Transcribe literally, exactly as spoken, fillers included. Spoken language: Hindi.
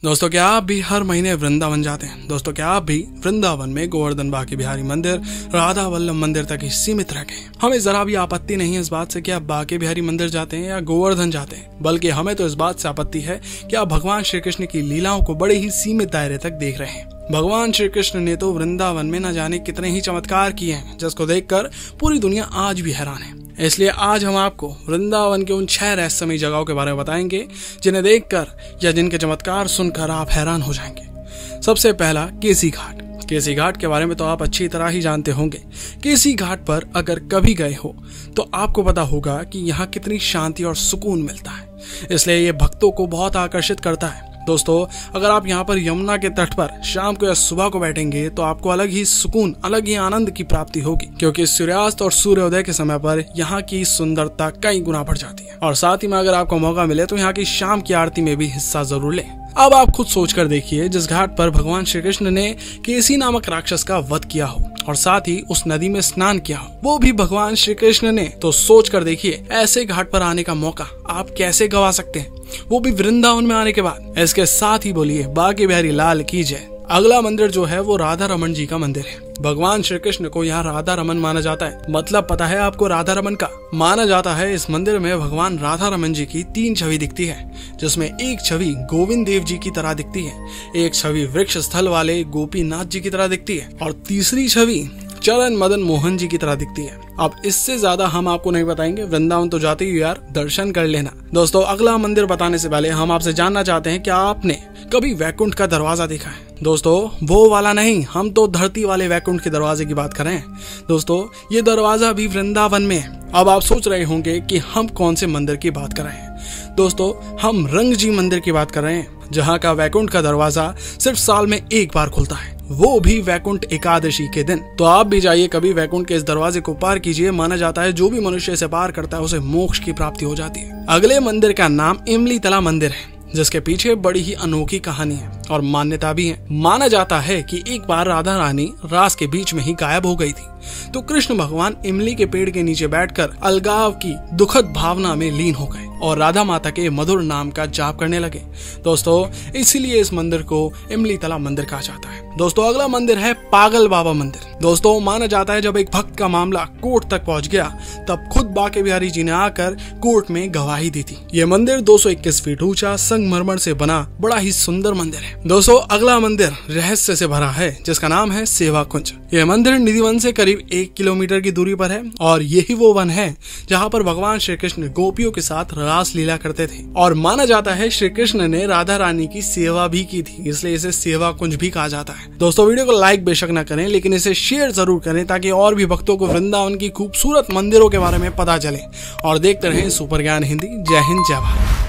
दोस्तों क्या आप भी हर महीने वृंदावन जाते हैं? दोस्तों क्या आप भी वृंदावन में गोवर्धन बांके बिहारी मंदिर, राधा वल्लभ मंदिर तक ही सीमित रह गए? हमें जरा भी आपत्ति नहीं है इस बात से कि आप बांके बिहारी मंदिर जाते हैं या गोवर्धन जाते हैं, बल्कि हमें तो इस बात से आपत्ति है कि आप भगवान श्री कृष्ण की लीलाओं को बड़े ही सीमित दायरे तक देख रहे हैं। भगवान श्री कृष्ण ने तो वृंदावन में न जाने कितने ही चमत्कार किए हैं, जिसको देखकर पूरी दुनिया आज भी हैरान है। इसलिए आज हम आपको वृंदावन के उन छह रहस्यमयी जगहों के बारे में बताएंगे जिन्हें देखकर या जिनके चमत्कार सुनकर आप हैरान हो जाएंगे। सबसे पहला, केसी घाट। केसी घाट के बारे में तो आप अच्छी तरह ही जानते होंगे। केसी घाट पर अगर कभी गए हो तो आपको पता होगा कि यहाँ कितनी शांति और सुकून मिलता है, इसलिए ये भक्तों को बहुत आकर्षित करता है। दोस्तों अगर आप यहाँ पर यमुना के तट पर शाम को या सुबह को बैठेंगे तो आपको अलग ही सुकून, अलग ही आनंद की प्राप्ति होगी, क्योंकि सूर्यास्त और सूर्योदय के समय पर यहाँ की सुंदरता कई गुना बढ़ जाती है। और साथ ही में अगर आपको मौका मिले तो यहाँ की शाम की आरती में भी हिस्सा जरूर लें। अब आप खुद सोचकर देखिए, जिस घाट पर भगवान श्री कृष्ण ने केसी नामक राक्षस का वध किया हो और साथ ही उस नदी में स्नान किया हो, वो भी भगवान श्री कृष्ण ने, तो सोच कर देखिए ऐसे घाट पर आने का मौका आप कैसे गवा सकते हैं, वो भी वृंदावन में आने के बाद। इसके साथ ही बोलिए बांके बिहारी लाल की जय। अगला मंदिर जो है वो राधा रमन जी का मंदिर है। भगवान श्री कृष्ण को यहाँ राधा रमन माना जाता है। मतलब पता है आपको राधा रमन का? माना जाता है इस मंदिर में भगवान राधा रमन जी की तीन छवि दिखती है, जिसमें एक छवि गोविंद देव जी की तरह दिखती है, एक छवि वृक्ष स्थल वाले गोपीनाथ जी की तरह दिखती है और तीसरी छवि चरण मदन मोहन जी की तरह दिखती है। अब इससे ज्यादा हम आपको नहीं बताएंगे, वृंदावन तो जाते ही यार दर्शन कर लेना। दोस्तों अगला मंदिर बताने से पहले हम आपसे जानना चाहते हैं, क्या आपने कभी वैकुंठ का दरवाजा देखा है? दोस्तों वो वाला नहीं, हम तो धरती वाले वैकुंठ के दरवाजे की बात कर रहे हैं। दोस्तों ये दरवाजा भी वृंदावन में है। अब आप सोच रहे होंगे कि हम कौन से मंदिर की बात कर रहे हैं। दोस्तों हम रंग जी मंदिर की बात कर रहे हैं, जहाँ का वैकुंठ का दरवाजा सिर्फ साल में एक बार खुलता है, वो भी वैकुंठ एकादशी के दिन। तो आप भी जाइए कभी वैकुंठ के इस दरवाजे को पार कीजिए। माना जाता है जो भी मनुष्य इसे पार करता है उसे मोक्ष की प्राप्ति हो जाती है। अगले मंदिर का नाम इमली तला मंदिर है, जिसके पीछे बड़ी ही अनोखी कहानी है और मान्यता भी है। माना जाता है कि एक बार राधा रानी रास के बीच में ही गायब हो गई थी, तो कृष्ण भगवान इमली के पेड़ के नीचे बैठकर अलगाव की दुखद भावना में लीन हो गए और राधा माता के मधुर नाम का जाप करने लगे। दोस्तों इसीलिए इस मंदिर को इमली तला मंदिर कहा जाता है। दोस्तों अगला मंदिर है पागल बाबा मंदिर। दोस्तों माना जाता है जब एक भक्त का मामला कोर्ट तक पहुंच गया, तब खुद बांके बिहारी जी ने आकर कोर्ट में गवाही दी थी। ये मंदिर दो सौ इक्कीस फीट ऊंचा संगमरमर से बना बड़ा ही सुंदर मंदिर है। दोस्तों अगला मंदिर रहस्य से भरा है, जिसका नाम है सेवा कुंज। यह मंदिर निधिवन से करीब एक किलोमीटर की दूरी पर है और यही वो वन है जहाँ पर भगवान श्री कृष्ण गोपियों के साथ रास लीला करते थे। और माना जाता है श्री कृष्ण ने राधा रानी की सेवा भी की थी, इसलिए इसे सेवा कुंज भी कहा जाता है। दोस्तों वीडियो को लाइक बेशक न करें, लेकिन इसे शेयर जरूर करें ताकि और भी भक्तों को वृंदावन की खूबसूरत मंदिरों के बारे में पता चले। और देखते रहें सुपर ज्ञान हिंदी। जय हिंद, जय भारत।